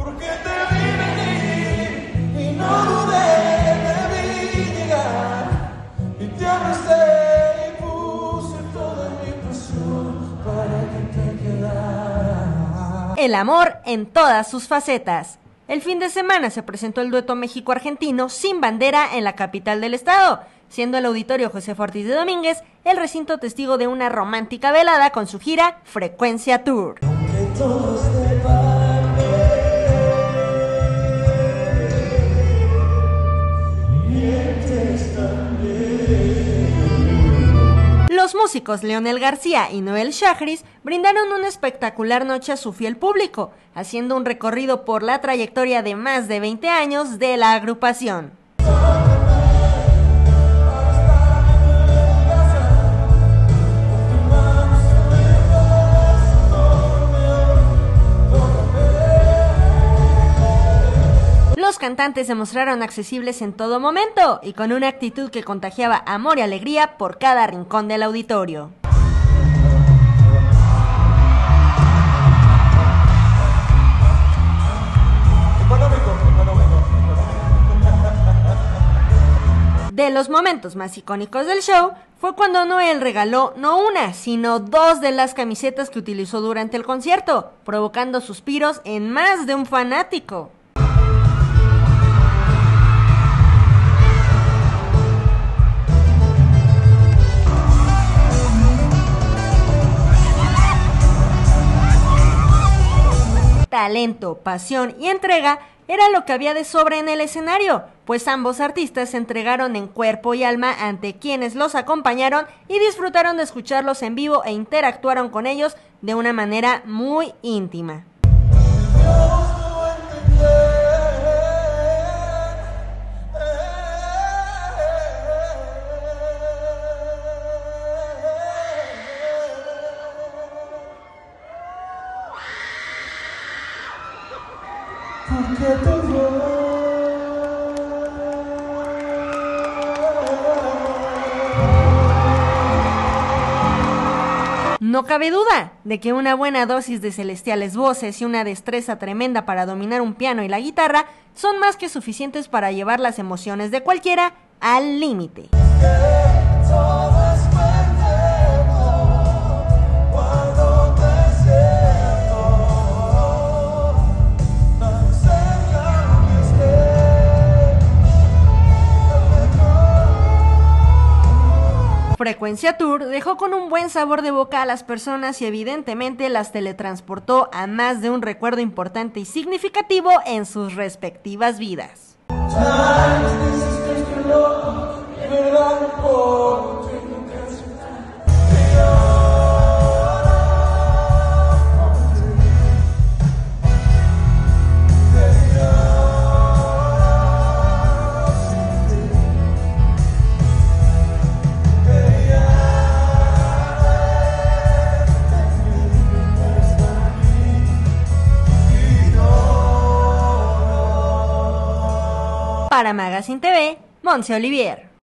Porque te vi venir y no dudé, te vi llegar y te abracé y puse toda mi pasión para que te quedara. El amor en todas sus facetas. El fin de semana se presentó el dueto México-Argentino Sin Bandera en la capital del estado, siendo el Auditorio Josefa Ortiz de Domínguez el recinto testigo de una romántica velada con su gira Frecuencia Tour. Los músicos Leonel García y Noel Shahriz brindaron una espectacular noche a su fiel público, haciendo un recorrido por la trayectoria de más de 20 años de la agrupación. Los cantantes se mostraron accesibles en todo momento y con una actitud que contagiaba amor y alegría por cada rincón del auditorio. De los momentos más icónicos del show fue cuando Noel regaló no una, sino 2 de las camisetas que utilizó durante el concierto, provocando suspiros en más de un fanático. Talento, pasión y entrega era lo que había de sobra en el escenario, pues ambos artistas se entregaron en cuerpo y alma ante quienes los acompañaron y disfrutaron de escucharlos en vivo e interactuaron con ellos de una manera muy íntima. No cabe duda de que una buena dosis de celestiales voces y una destreza tremenda para dominar un piano y la guitarra son más que suficientes para llevar las emociones de cualquiera al límite. Frecuencia Tour dejó con un buen sabor de boca a las personas y evidentemente las teletransportó a más de un recuerdo importante y significativo en sus respectivas vidas. Para Magazine TV, Montse Olivier.